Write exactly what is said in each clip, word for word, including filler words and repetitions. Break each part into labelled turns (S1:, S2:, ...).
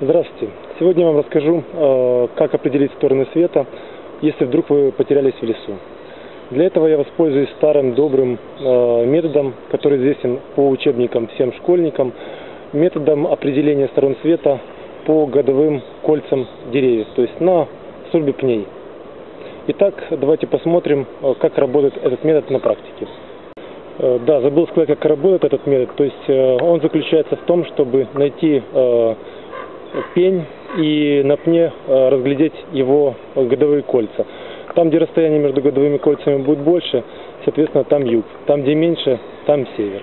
S1: Здравствуйте! Сегодня я вам расскажу, как определить стороны света, если вдруг вы потерялись в лесу. Для этого я воспользуюсь старым добрым методом, который известен по учебникам всем школьникам, методом определения сторон света по годовым кольцам деревьев, то есть на столбе пней. Итак, давайте посмотрим, как работает этот метод на практике. Да, забыл сказать, как работает этот метод. То есть он заключается в том, чтобы найти пень и на пне разглядеть его годовые кольца. Там, где расстояние между годовыми кольцами будет больше, соответственно, там юг. Там, где меньше, там север.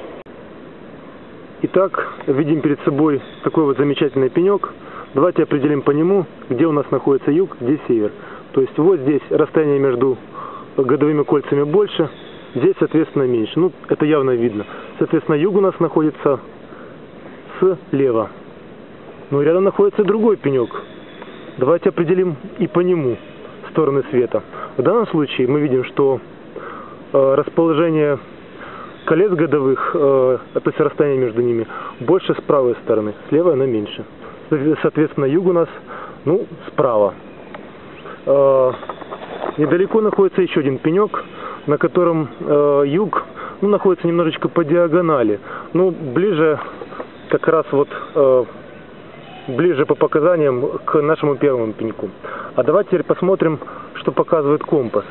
S1: Итак, видим перед собой такой вот замечательный пенек. Давайте определим по нему, где у нас находится юг, где север. То есть вот здесь расстояние между годовыми кольцами больше, здесь, соответственно, меньше. Ну, это явно видно. Соответственно, юг у нас находится слева. Но рядом находится другой пенек. Давайте определим и по нему стороны света. В данном случае мы видим, что э, расположение колец годовых, э, то есть расстояние между ними, больше с правой стороны, с левой она меньше. Соответственно, юг у нас, ну, справа. Э, недалеко находится еще один пенек, на котором э, юг, ну, находится немножечко по диагонали. Ну, ближе как раз вот... Э, ближе по показаниям к нашему первому пеньку. А давайте теперь посмотрим, что показывает компас.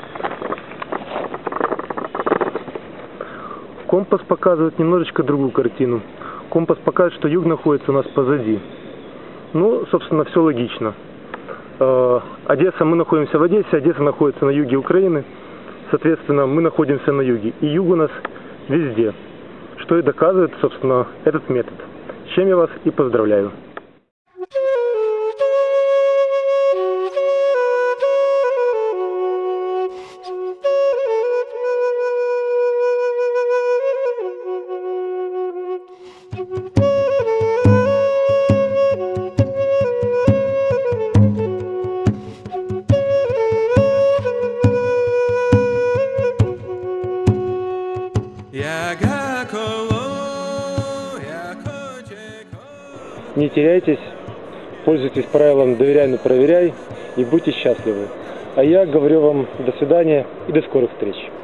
S1: Компас показывает немножечко другую картину. Компас показывает, что юг находится у нас позади. Ну, собственно, все логично. Одесса, мы находимся в Одессе, Одесса находится на юге Украины. Соответственно, мы находимся на юге. И юг у нас везде. Что и доказывает, собственно, этот метод. С чем я вас и поздравляю. Не теряйтесь, пользуйтесь правилом «доверяй, но проверяй» и будьте счастливы. А я говорю вам до свидания и до скорых встреч.